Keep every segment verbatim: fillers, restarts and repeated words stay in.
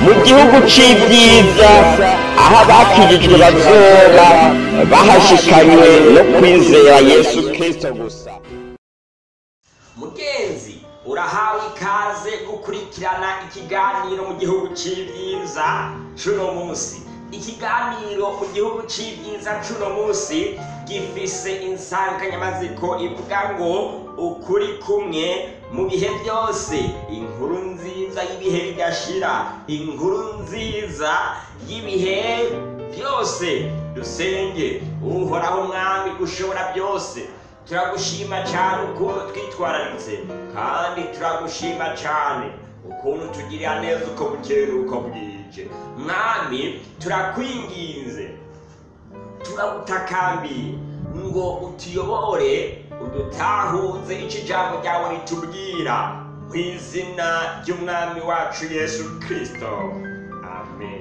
mu gihugu c'ivyiza aho abakijijwe bazoba bahashikanywe no kwizera Yesu Kristo gusa. Mugenzi, urahawe ikaze gukurikirana ikiganiro mu gihugu c'ivyiza cuno musi. Ikiganiro mu gihugu c'ivyiza cuno musi gifise insanganyamatsiko ivuga ngo ukuri kumwe mu bihe byose, inkuru nziza y'ibihe bidashira, inkuru nziza y'ibihe byose. Dusenge. Uhoraho Mwami ushobora byose, turagushima cyane ukuntu twitwararitse, kandi turagushima cyane ukuntu tugirira neza uko bukeye uko bwije. Mwami, turakwinginze, turagutakambiye ngo utuyobore, udutahuze ico ijambo ryawe ritubwira, mu izina ry'umwami wacu Yesu Kristo, amen.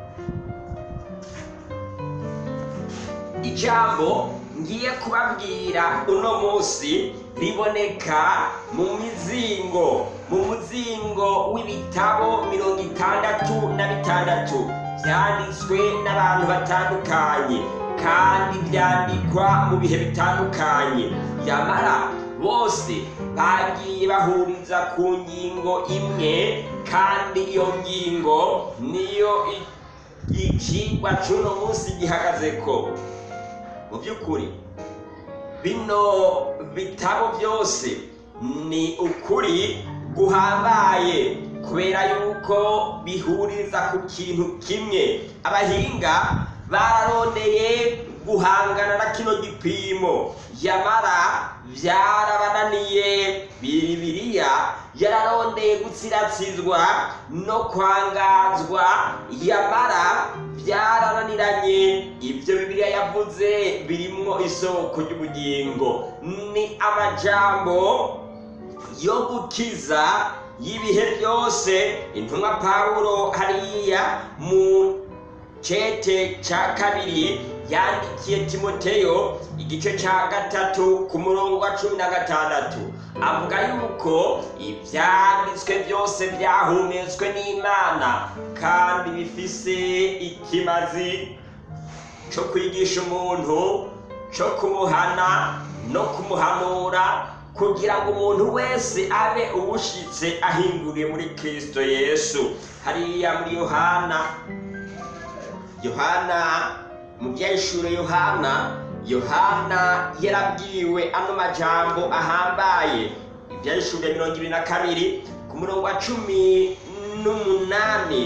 Ijambo ngiye kubabwira uno munsi riboneka mu mizingo mu muzingo w'ibitabo mirongo itandatu na bitandatu byanditswe n'abantu batandukanye kandi byandikwa mu bihe bitandukanye, yamara bose bagiye bahuriza ku ngingo imwe, kandi iyo ngingo niyo ikigwa c'uno munsi gihagazeko. Mu by'ukuri bino bitabo byose ni ukuri guhambaye, kubera yuko bihuriza ku kintu kimwe. Abahinga bararondeye guhangana na kino gipimo, yamara byarabananiye. Bibiliya yararondeye gutsiratsizwa no kwangazwa, yamara byarananiranye. Ibyo Bibiliya yavuze birimwo isoko ry'ubugingo, ni amajambo yo gukiza y'ibihe byose. Intumwa Pawulo hariya mu cete ca kabiri yandikiye Timoteyo igice ca gatatu ku murongo wa cumi na gatandatu avuga yuko ivyanditswe byose byahumetswe n'Imana kandi bifise ikimazi co kwigisha umuntu, co kumuhana no kumuhanura, kugira ngo umuntu wese abe ubushitse ahinguriye muri Kristo Yesu. Hariya muri Yohana Yohana mu by'ishure Yohana Yohana yarabwiwe ano majambo ahambaye. Iby'ishure mirongo ibiri na kabiri ku murongo wa cumi n'umunani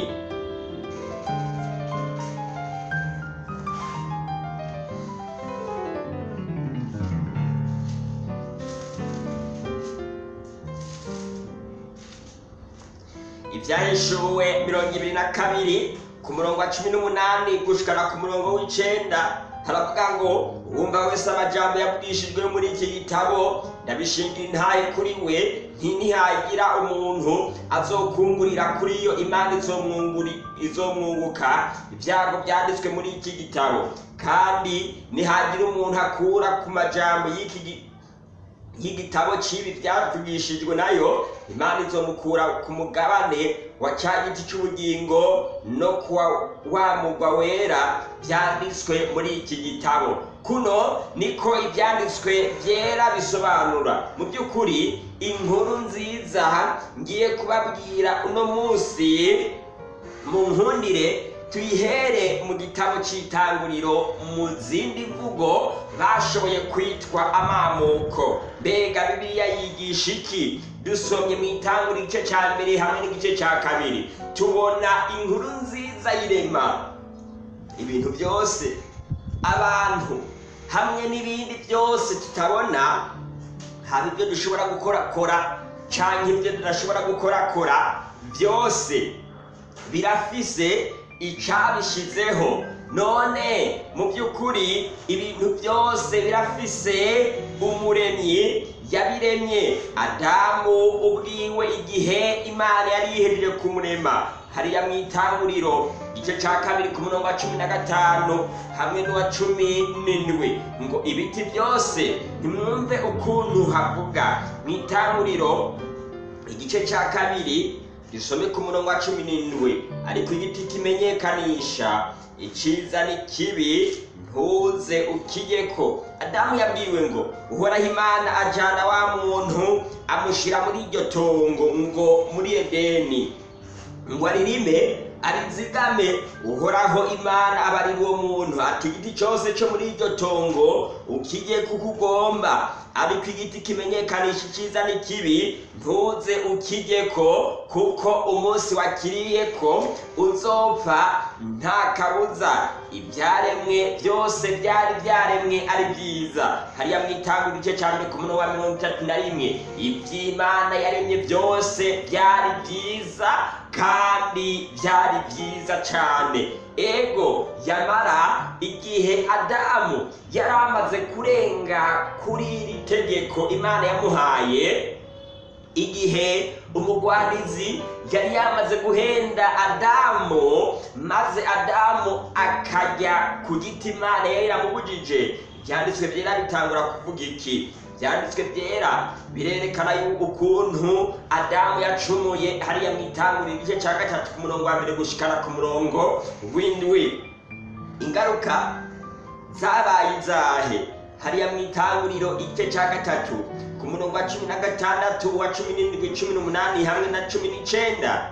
Ibyahishuwe mirongo ibiri na kabiri ku murongo wa cumi n'umunani gushikana ku murongo w'icenda haravuga ngo uwumva wese amajambo yavugishijwe muri iki gitabo ndabishingira intahe kuri we, ntinihagira umuntu azokungurira kuri iyo Imana izomwunguka ibyago byanditswe muri iki gitabo, kandi nihagira umuntu akura ku majambo y'iki y'igitabo c'ibi byavugishijwe nayo, Imana izomukura ku mugabane wa ca giti c'ubugingo no kuwa wa mugwa wera byanditswe muri iki gitabo. Kuno niko ibyanditswe byera bisobanura. Mu by'ukuri inkuru nziza ngiye kubabwira uno munsi, mu nkundire tuyihere mu gitabo c'Itanguriro, mu zindi mvugo bashoboye kwitwa amamuko. Mbega Bibiliya yigisha iki? Dusomye mu Itanguriro igice ca mbere hamwe n'igice ca kabiri, tubona inkuru nziza y'irema. Ibintu byose, abantu hamwe n'ibindi byose tutabona, hari ibyo dushobora gukorakora canke ibyo tudashobora gukorakora, byose birafise icabishizeho. None mu by'ukuri ibintu byose birafise umuremyi yabiremye. Adamu ubwiwe igihe Imana yari yihejeje kumurema, hariya mu Itanguriro igice ca kabiri ku murongo wa cumi na gatanu hamwe n'uwa cumi n'indwi ngo ibiti byose ntimwumve ukuntu havuga. Mu Itanguriro igice ca kabiri gisome ku murongo wa cumi n'indwi. Ariko igiti kimenyekanisha iciza n'ikibi ntuze ukijyeko. Adamu yabwiwe ngo uhoraho Imana ajana wa muntu amushira muri iryo tongo ngo muri Edeni ngo aririme arizigame. Uhoraho Imana aba ari uwo muntu ati igiti cyose cyo muri iryo tongo ukijye kuko ugomba, ariko igiti kimenyekanisha iciza n'ikibi ntuze ukijyeko, kuko umunsi wakiriyeko uzopfa nta kabuza. Ibyaremwe byose byari byaremwe ari byiza. Hariya mu Itanguriro igice cya mbere ku murongo wa mirongo itatu na rimwe, iby'Imana yaremye byose byari byiza kandi byari byiza cyane. Ego yamara igihe Adamu yari amaze kurenga kuri iri tegeko Imana yamuhaye, igihe umugwanizi yari yamaze guhenda Adamu, maze Adamu akajya ku giti Imana yari iramubujije, byanditswe byera bitangura kuvuga iki? Byanditswe byera birerekana yuko ukuntu Adamu yacumuye. Hariya mu Itanguriro igice cya gatatu ku murongo wa mbere gushikana ku murongo w'indwi. Ingaruka zabaye izahe? Hariya mu Itanguriro igice cya gatatu ku murongo wa cumi na gatandatu, wa cumi n'indwi, cumi n'umunani hamwe na cumi n'icenda,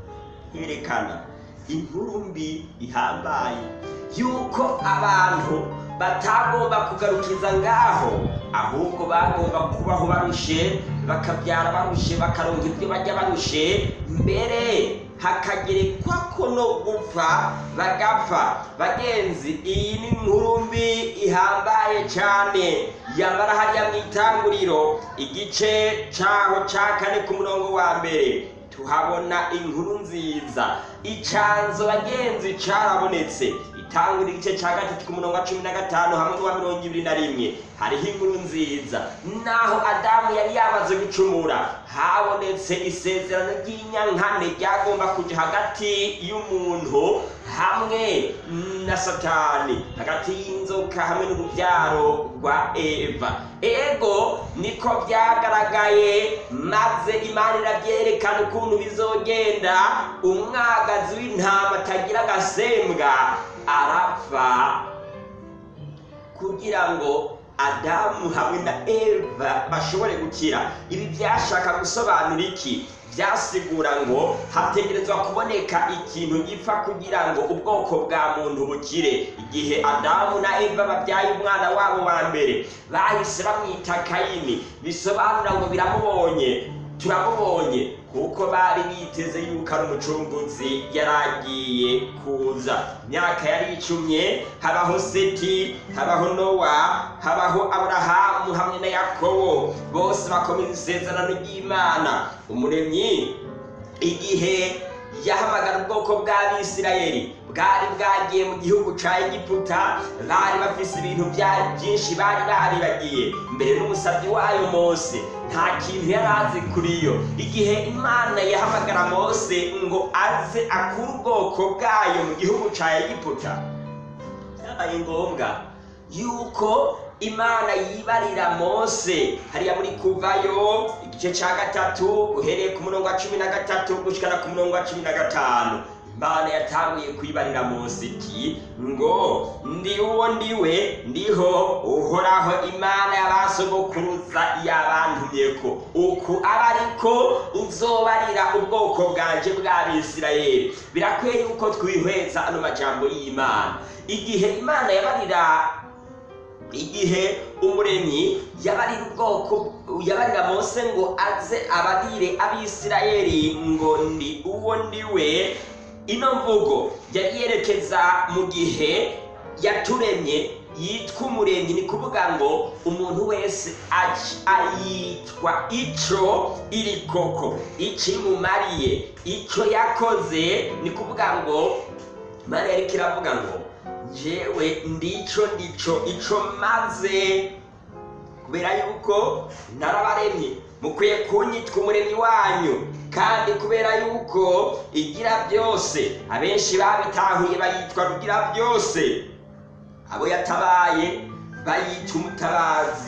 yerekana inkuru mbi ihambaye yuko abantu batagomba kugarukiza ngaho, ahubwo bagomba kubaho barushe, bakabyara barushe, bakaronka ibyo bajya barushe, mbere hakagerekwa ko no gupfa bagapfa. Bagenzi, iyi ni inkuru mbi ihambaye cyane. Yamara hariya mu Itanguriro igice cyaho cya kane ku murongo wa mbere tuhabona inkuru nziza. Icanzo bagenzi carabonetse. Itanguriro igice cya gatatu ku murongo wa cumi na gatanu hamwe n'uwa mirongo ibiri na rimwe hariho inkuru nziza. Naho Adamu yari yamaze gucumura, habonetse isezerano ry'inyankane ryagomba kuja hagati y'umuntu hamwe na Satani, hagati y'inzoka hamwe n'urubyaro rwa Eva. Ego niko byagaragaye, maze Imana irabyerekana ukuntu bizogenda. Umwagazi w'intama atagira agasembwa arapfa kugira ngo Adamu hamwe na Eva bashobore gukira. Ibi byashaka gusobanura iki? Byasigura ngo hategerezwa kuboneka ikintu gipfa kugira ngo ubwoko bwa muntu bukire. Igihe Adamu na Eva babyaye umwana wabo wa mbere, bahise bamwita Kayini, bisobanura ngo biramubonye, turamubonye, kuko bari biteze yuko ari umucunguzi yaragiye kuza. Imyaka yari icumye, habaho Seti, habaho Nowa, habaho Aburahamu hamwe na Yakobo, bose bakomeza isezerano ry'Imana. Umuremyi igihe yahamagara ubwoko bw'Abisirayeli bwari bwagiye mu gihugu ca Egiputa, bari bafise ibintu byinshi bari baribagiye. Mbere n'umusabyi wayo Mose nta kintu yari azi kuri yo. Igihe Imana yahamagara Mose ngo aze akure ubwoko bwayo mu gihugu ca Egiputa, byabaye ngombwa yuko Imana yibarira Mose. Hariya muri Kuvayo igice ca gatatu uhereye ku murongo wa cumi na gatatu gushikana ku murongo wa cumi na gatanu, Imana yatanguye kwibarira Mose iti ngo ndi uwo ndiwe ndiho Uhoraho Imana y'abasogokuruza yabantumyeko, uku aba ariko uzobarira ubwoko bwanje bw'Abisirayeli. Birakwiye yuko twihweza ano majambo y'Imana. Igihe Imana yabarira igihe umuremyi yabarira ubwoko, yabarira Mose ngo aze abarire Abisirayeli ngo ndi uwo ndiwe, ino mvugo yari yerekeza mu gihe yaturemye yitwa umuremyi. Ni kuvuga ngo umuntu wese ayitwa ico iri koko, ikimumariye, ico yakoze. Ni kuvuga ngo Imana yari kiravuga ngo jewe ndico ndico ico maze, kubera yuko narabaremye mukwiye kunyitwa umuremyi wanyu, kandi kubera yuko igira byose. Abenshi babitahuye bayitwa rugira byose, abo yatabaye bayita umutabazi,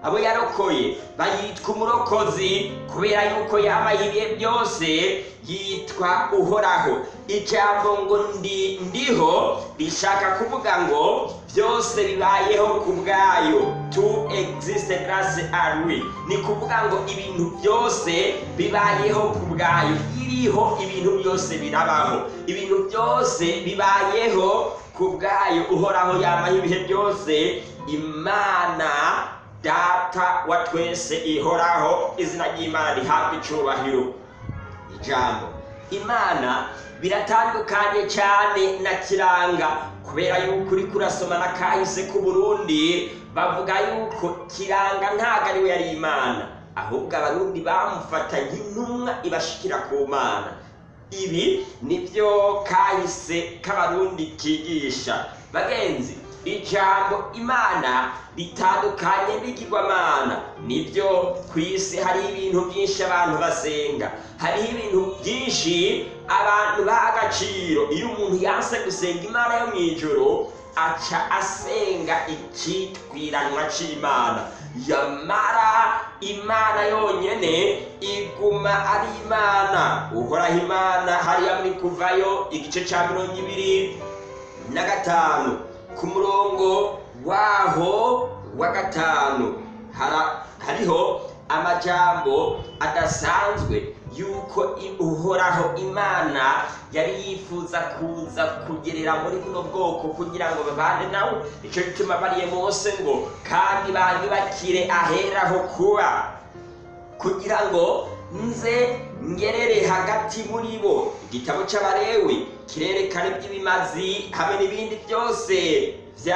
abo yarokoye bayitwa umurokozi kubera yuko yamaye ibihe byose yitwa uhoraho. Ijambo ngo ndi ndiho rishaka kuvuga ngo byose bibayeho ku bwayo, to exist grace are we, ni kuvuga ngo ibintu byose bibayeho ku bwayo, iriho ibintu byose birabaho, ibintu byose bibayeho ku bwayo. Uhoraho yamaye ibihe byose, Imana Data wa twese ihoraho, izina ry'Imana rihabwa icubahiro. Ijambo Imana biratandukanye cyane na kiranga, kubera yuko uri kurasoma na kahise ku Burundi bavuga yuko kiranga ntago ari we yari Imana, ahubwo abarundi bamufata nk'intumwa ibashikira ku Mana. Ibi nibyo kahise k'abarundi kigisha. Bagenzi, ijambo Imana bitandukanye n'igirwamana. Nibyo ku isi hari ibintu byinshi abantu basenga, hari ibintu byinshi abantu baha agaciro. Iyo umuntu yanse gusenga Imana yo mu ijoro, aca asenga ikitwiranwa c'Imana. Yamara Imana yonyene iguma ari Imana. Uhoraho Imana hariya muri Kuvayo igice ca mirongo ibiri na gatanu ku murongo waho wa gatanu hariho amajambo adasanzwe yuko Uhoraho Imana yari yifuza kuza kugerera muri buno bwoko kugira ngo babane nawe. Ico gituma bariye Mose ngo kandi banyubakire aheraho kuba, kugira ngo nze ngerere hagati muri bo. Igitabo c'Abalewi kirerekana iby'ibimazi hamwe n'ibindi byose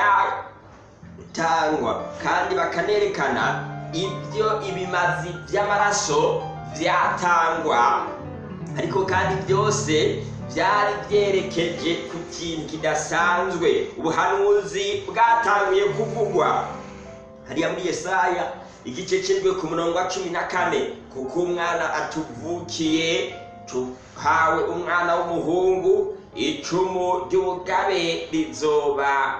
byatangwa, kandi bakanerekana ibyo ibimazi by'amaraso byatangwa, ariko kandi byose byari byerekeje ku kintu kidasanzwe. Ubuhanuzi bwatangiye kuvugwa hariya muri Yesaya igice c'indwi ku murongo wa cumi na kane, kuko umwana atuvukiye, tuhawe umwana w'umuhungu, icumu ry'ubugabe rizoba,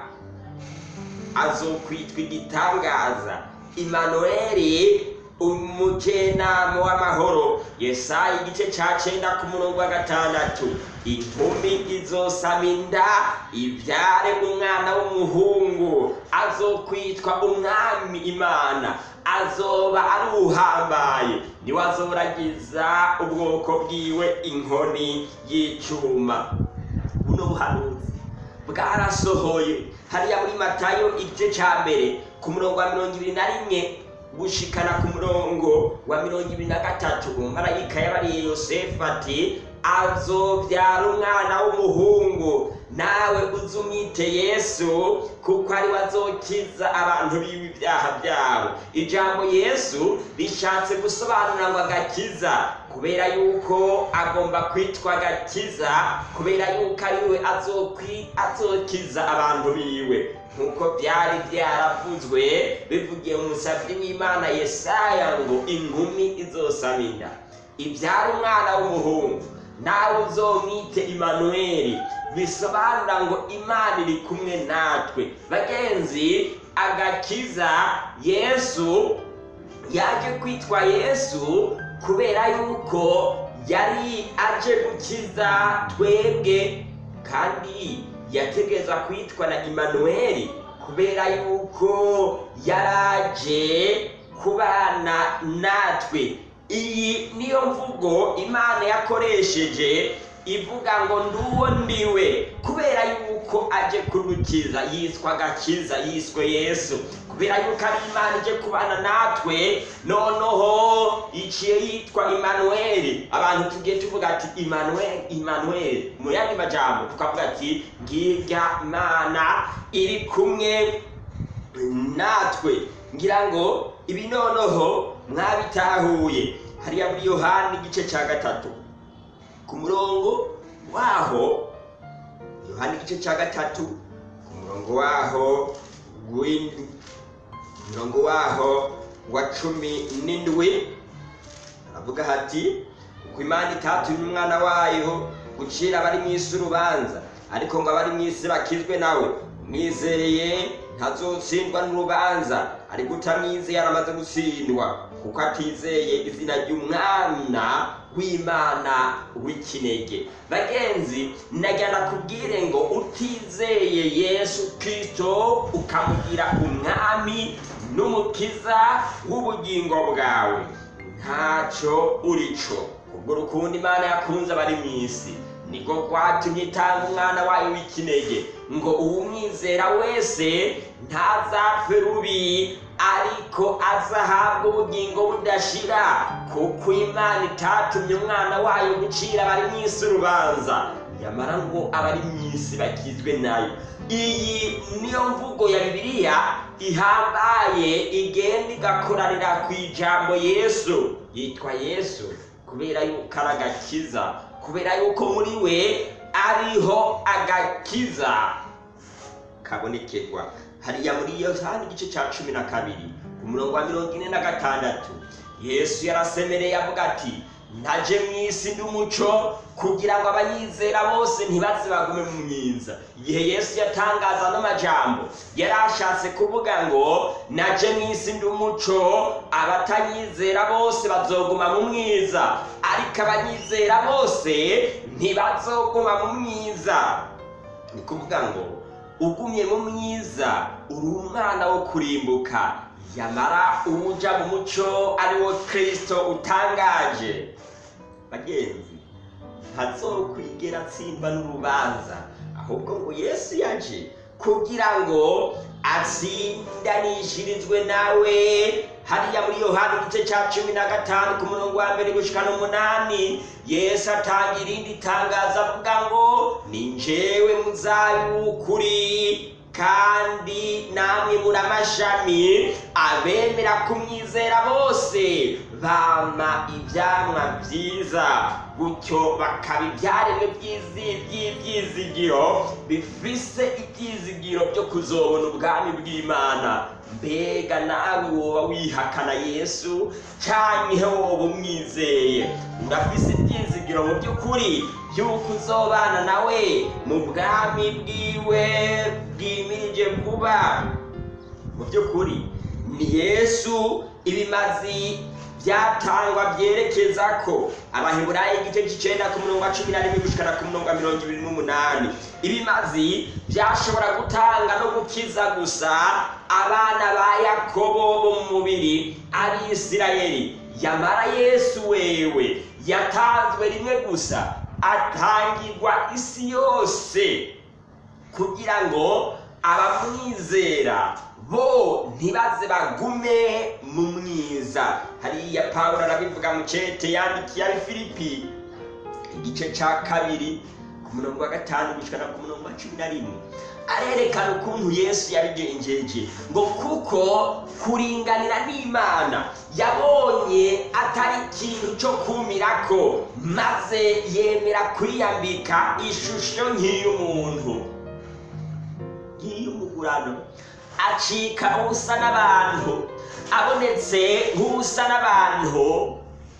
azokwitwa igitangaza, Imanueli, umujenama w'amahoro. Yesaya igice ca cenda ku murongo wa gatandatu, inkumi izosama inda ibyare umwana w'umuhungu, azokwitwa umwami Imana, azoba ari uhambaye, niwe azoragiza ubwoko bwiwe inkoni y'icuma. Buno buhanuzi bwarasohoye hariya muri Matayo igice ca mbere ku murongo wa mirongo ibiri na rimwe gushikana ku murongo wa mirongo ibiri na gatatu. Umumarayika yabariye Yosefu ati azobyara umwana w'umuhungu, nawe uzumwite Yesu, kuko ari we azokiza abantu biwe ibyaha byabo. Ijambo Yesu rishatse gusobanura ngo agakiza, kubera yuko agomba kwitwa agakiza, kubera yuko ari we azokiza abantu biwe, nkuko byari byaravuzwe bivugiye mu musavyi w'Imana Yesaya ngo inkumi izosama inda ibyara umwana w'umuhungu, nawe uzomwite Imanueli, bisobanura ngo Imana iri kumwe natwe. Bagenzi, agakiza, Yesu yaje kwitwa Yesu kubera yuko yari aje gukiza twebwe, kandi yategeza kwitwa na Imanueli kubera yuko yaraje kubana natwe. Iyi niyo mvugo Imana yakoresheje ivuga ngo nduwo ndiwe, kubera yuko aje kudukiza. Yiswa agakiza, yiswe Yesu kubera yuko ari Imana ije kubana natwe, noneho iciye yitwa Imanueli. Abantu tugiye tuvuga ati Imanueli, Imanueli, mu yandi majambo tukavuga ati ngirya Imana iri kumwe natwe. Ngira ngo ibi noneho mwabitahuye hariya muri Yohana igice ca gatatu ku murongo waho, Yohana igice ca gatatu ku murongo waho gw'indwi, umurongo waho wa cumi n'indwi, aravuga hati kuko Imana itatumye umwana wayo gucira abari mw'isi urubanza, ariko ngo abari mw'isi bakizwe nawe. Umwizeye ntazotsindwa n'urubanza, ariko utamwizeye aramaze gutsindwa kuko atizeye izina ry'umwana w'Imana w'ikinege. Bagenzi, nagira nakubwire ngo utizeye Yesu Kristo ukamugira umwami n'umukiza w'ubugingo bwawe ntacyo urico. Ubwo rukundo Imana yakunze abari mu isi niko kwatumye itanga umwana wayo w'ikinege ngo uwumwizera wese ntazapfe rubi ariko azahabwa ubugingo budashira, kuko Imana itatumye umwana wayo gucira abari mu isi urubanza, nyamara ngo abari mu isi bakizwe nayo. Iyi niyo mvugo ya Bibiliya ihambaye igenda igakoranira ku ijambo Yesu. Yitwa Yesu kubera yuko ari agakiza, kubera yuko muri we ariho agakiza kabonekerwa. Hariya muri Yohana igice cya cumi na kabiri ku murongo wa mirongo ine na gatandatu Yesu yarasemereye avuga ati naje mu isi ndi umuco kugira ngo abanyizera bose ntibaze bagume mu myiza. Igihe Yesu yatangaza n'amajambo yarashatse kuvuga ngo naje mu isi ndi umuco, abatanyizera bose bazoguma mu mwiza ariko abanyizera bose ntibazoguma mu myiza. Ni kuvuga ngo ugumye mu myiza uri umwana wo kurimbuka, yamara uja mu muco ari wo Kristo utangaje. Bagenzi, ntazokwigera atsindwa n'urubanza, ahubwo ngo Yesu yaje kugira ngo atsindanishirizwe nawe. Hariya muri Yohana igice cya cumi na gatanu ku murongo wa mbere gushika n'umunani Yesu atanga irindi tangazo avuga ngo ni njyewe muzabibu w'ukuri kandi namwe muri amashami, abemera kumwizera bose bama ivyamwa vyiza, gutyo bakaba ivyaremwe by'ivyizigiro bifise ivyizigiro byo kuzobona ubwami bw'Imana. Mbega nawe woba wihakana Yesu canke woba umwizeye? Urafise ivyizigiro mu by'ukuri yuko uzobana nawe mu bwami bwiwe bwimirije vuba? Mu by'ukuri ni Yesu ibimazi byatangwa byerekeza ko. Abaheburayo igice cy'icenda ku murongo wa cumi na rimwe gushikana ku murongo wa mirongo ibiri n'umunani ibimazi byashobora gutanga no gukiza gusa abana ba Yakobo bo mu mubiri ari Isirayeli, yamara Yesu wewe yatanzwe rimwe gusa atangirwa isi yose kugira ngo abamwizera bo ntibaze bagume mu mwiza. Hariya Pawulo arabivuga mu cete yandikiye ari Filipi igice cya kabiri ku murongo wa gatanu gushikana ku murongo wa cumi na rimwe arerekana ukuntu Yesu yabigenjeje ngo kuko kuringanira n'Imana yabonye atari ikintu cyo kumirako, maze yemera kwiyambika ishusho nk'iy'umuntu, nk'iy'umugurano, acika ubusa n'abantu. Abonetse nk'ubusa n'abantu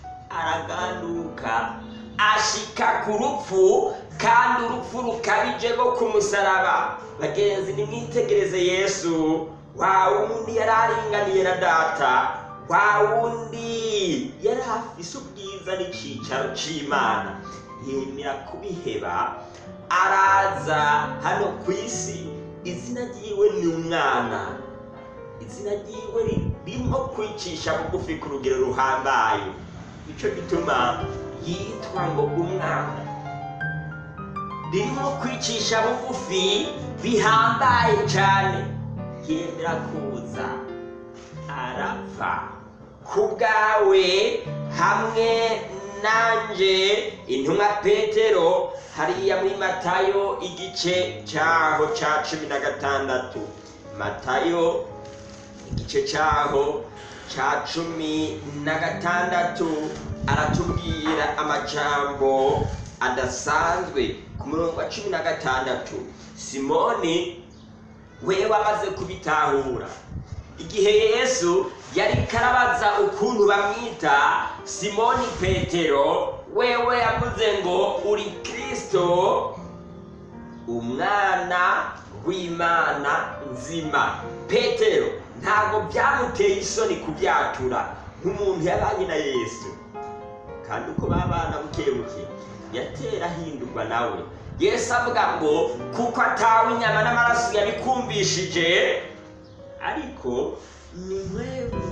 araganduka ashika ku rupfu, kandi urupfu rukabije rwo ku musaraba. Bagenzi, nimwitegereze Yesu, wa wundi yari aringaniye na Data, wa wundi yari afise ubwiza n'icicaro c'Imana, yemera kubiheba araza hano ku isi. Izina ryiwe ni umwana, izina ryiwe ririmo kwicisha bugufi ku rugero ruhambaye, nico gituma yitwa ngo umwana. Ririmo kwicisha bugufi bihambaye cyane, yemera kuza arapfa ku bwawe hamwe nanje. Intumwa Petero hariya muri Matayo igice cyaho cya cumi na gatandatu, Matayo igice cyaho cya cumi na gatandatu aratubwira amajambo adasanzwe. Ku murongo wa cumi na gatandatu Simoni wewe amaze kubitahura, igihe Yesu yari karabaza ukuntu bamwita, Simoni Petero wewe yavuze ngo uri Kristo, umwana w'Imana nzima. Petero ntabwo byamuteye isoni kubyatura nk'umuntu yabanye na Yesu. Kandi uko babana buke buke yatera ahindurwa nawe. Yesu avuga ngo kuko atawe inyama n'amaraso yabikumvishije, ariko ni mwewe,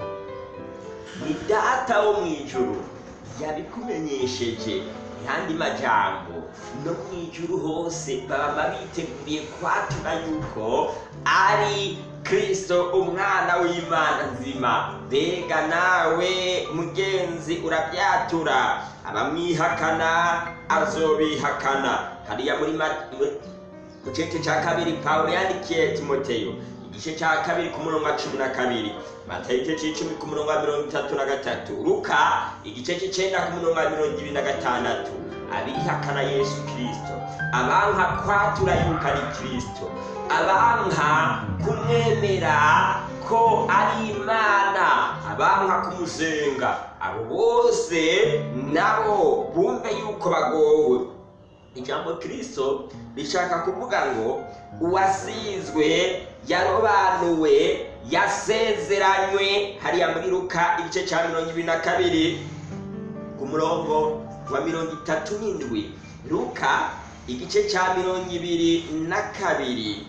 ni Data wo mu ijuru yabikumenyesheje. Yandi majambo no mu ijuru hose baba biteguriye kwatura yuko ari Kristo umwana w'Imana nzima. Mbega nawe mugenzi urabyatura? Abamwihakana azobihakana. Hariya muri mu gice cya kabiri Pawulo yandikiye Timoteyo igice cya kabiri ku murongo wa cumi na kabiri, Matayo igice c'icumi ku murongo wa mirongo itatu na gatatu, Luka igice c'icenda ku murongo wa mirongo ibiri na gatandatu. Abihakana Yesu Kristo, abanka kwatura yuko ari Kristo, abanka kumwemera ko ari Imana, abanka kumusenga, abo bose nabo bumve yuko bagowe. Ijambo Kristo rishaka kuvuga ngo uwasizwe, yarobanuwe, yasezeranywe. Hariya muri Luka igice cya mirongo ibiri na kabiri ku murongo wa mirongo itatu n'indwi, Luka igice cya mirongo ibiri na kabiri,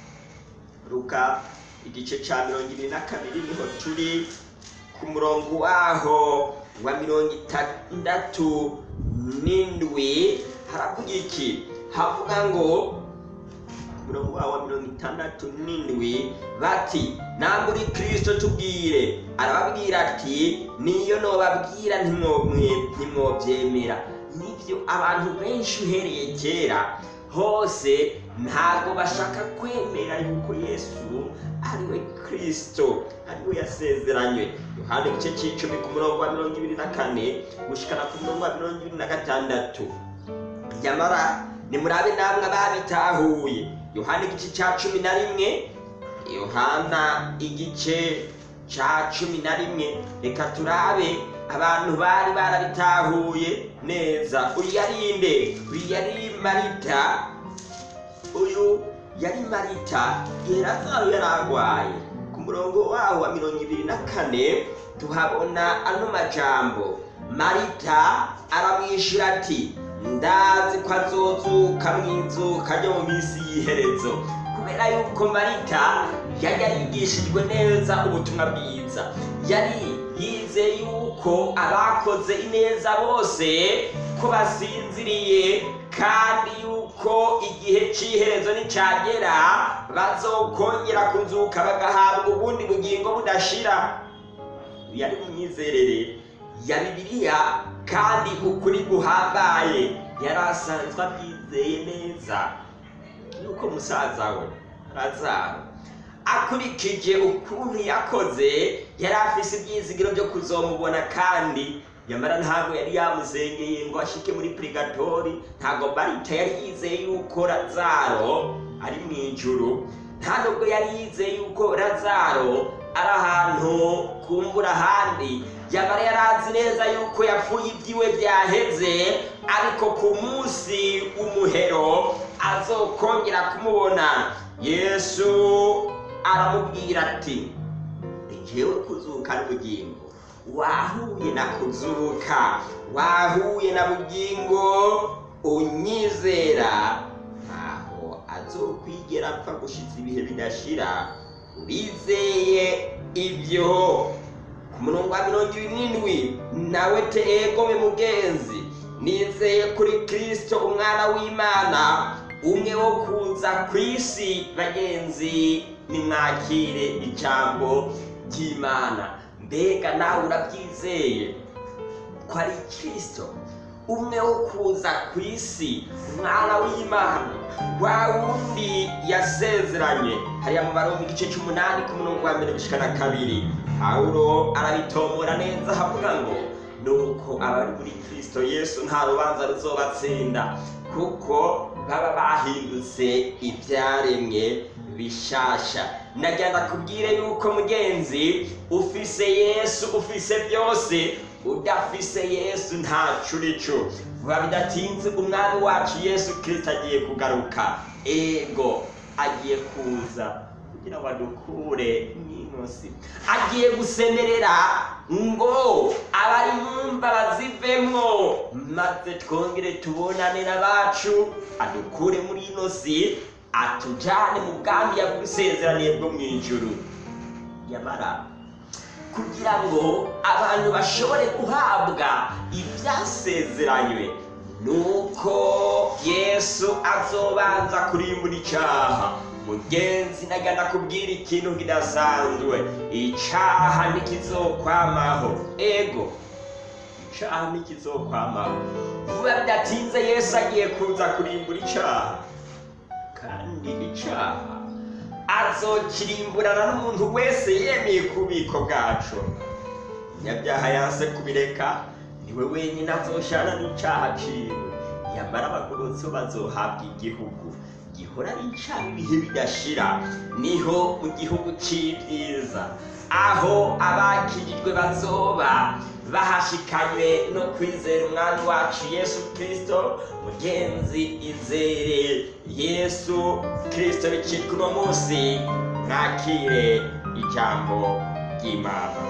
Luka igice cya mirongo ibiri na kabiri niho turi ku murongo waho wa mirongo itandatu n'indwi. Haravuga iki? Havuga ngo murongo waho wa mirongo itandatu n'indwi bati namba uri Kristo tubwire. Arababwira ati niyo nobabwira ntimwobyemera. Nivyo abantu benshi uhereye kera hose ntabwo bashaka kwemera yuko Yesu ariwe Kristo, ariwe yasezeranywe. Yohana igice c'icumi ku murongo wa mirongo ibiri na kane gushikana ku murongo wa mirongo ibiri na gatandatu. Nyamara nimurabe namwe ababitahuye. Yohana igice ca cumi na rimwe, Yohana igice ca cumi na rimwe. Reka turabe abantu bari barabitahuye neza. Uyu yari nde? Uyu yari Marita. Uyu yari Marita. Lazaro yaragwaye. Ku murongo waho wa mirongo ibiri na kane tuhabona ano majambo. Marita aramwishura ati ndazi ko azozuka mw'izuka ryo mu minsi y'iherezo. Kubera yuko Marita yari yarigishijwe neza ubutumwa bwiza, yari yize yuko abakoze ineza bose ko basinziriye, kandi yuko igihe c'iherezo nicagera bazokongera kuzuka bagahabwa ubundi bugingo budashira. Yari imyizerere ya Bibiliya kandi ukuri guhambaye. Yari asanzwe abyizeye neza yuko musaza we Lazaro, akurikije ukuntu yakoze, yari afise ibyizigiro byo kuzomubona. Kandi nyamara ntabwo yari yamuzengeye ngo ashike muri purgatori. Ntabwo Marita yari yizeye yuko Lazaro ari mu ijuru. Nta nubwo yari yizeye yuko Lazaro ari ahantu kumbura ahandi. Nyamara yari azi neza yuko yapfuye ibyiwe byaheze, ariko ku munsi umuhero azokongera kumubona. Yesu aramubwira ati jewe kuzuka n'ubugingo. Wahuye na kuzuka, wahuye na bugingo, unyizera ntaho azokwigera apfa gushitsa ibihe bidashira. Urizeye ibyo? Ku murongo wa mirongo ibiri n'indwi, nawe te egome mugenzi, nizeye kuri Kristo umwana w'Imana, umwe wo kuza kw'isi. Bagenzi, nimwakire ijambo ry'Imana. Mbega nawe urabyizeye ko ari Kristo umwe wo kuza kw'isi, umwana w'Imana, wa wundi yasezeranye? Hariya mu Baroma igice c'umunani ku murongo wa mbere gushikana kabiri, Pawulo arabitomora neza havuga ngo nuko abari muri Kristo Yesu nta rubanza ruzobatsinda, kuko baba bahindutse ibyaremwe bishasha. Nagenda kubwire yuko mugenzi, ufise Yesu ufise byose, udafise Yesu ntaco urico. Vuba bidatinze umwami wacu Yesu Kristo agiye kugaruka. Ego agiye kuza kugira ngo adukure ino si, agiye gusemerera ngo abari mumva bazivemwo, maze twongere tubonane n'abacu, adukure muri ino si, atujane mu bwami yabusezeraniye bwo mw'ijuru. Yamara kugira ngo abantu bashobore guhabwa ibyasezeranywe, nuko Yesu azobanza kurimbura icaha. Mugenzi, nagana kubwira ikintu kidasanzwe, icaha ntikizokwamaho. Ego, icaha ntikizokwamaho. Vuba bidatinze Yesu agiye kuza kurimbura icaha, kandi icaha azokirimburana n'umuntu wese yemeye kubiko bwacu. Nyabyaha yanse kubireka, niwe wenyine azoshana n'icaha ciwe. Yamara abagororotsi bazohabwa igihugu gihora ari icaha ibihe bidashira. Niho mu gihugu c'ivyiza, aho abakijijwe bazoba bahashikanywe no kwizera umwami wacu Yesu Kristo. Mugenzi, izere Yesu Kristo bikiri kuno munsi, nakire ijambo ry'Imana.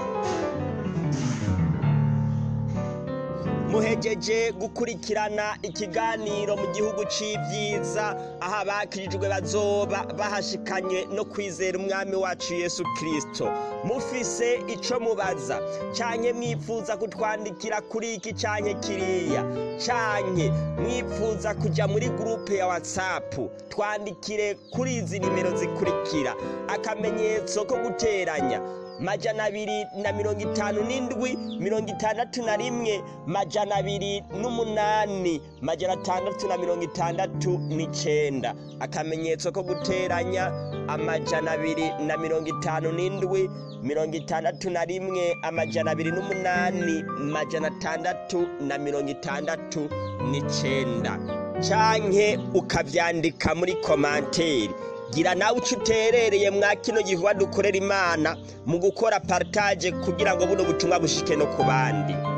Muhejeje gukurikirana ikiganiro mu gihugu c'ivyiza, aho abakijijwe bazoba bahashikanye no kwizera umwami wacu Yesu Kristo. Mufise ico mubaza canke mwifuza kutwandikira kuri iki canke kiriya, canke mwifuza kuja muri groupe ya WhatsApp, twandikire kuri izi nimero zikurikira: akamenyetso ko guteranya majana abiri na mirongo itanu n'indwi mirongo itandatu na rimwe majana abiri n'umunani majana atandatu na mirongo itandatu n'icenda. Akamenyetso ko guteranya amajana abiri na mirongo itanu n'indwi mirongo itandatu na rimwe amajana abiri n'umunani majana atandatu na mirongo itandatu n'icenda, canke ukavyandika muri komanteri. Gira nawe uco uterereye mwa kino gihuwa dukorera Imana mu gukora partage kugira ngo buno butumwa bushike no ku bandi.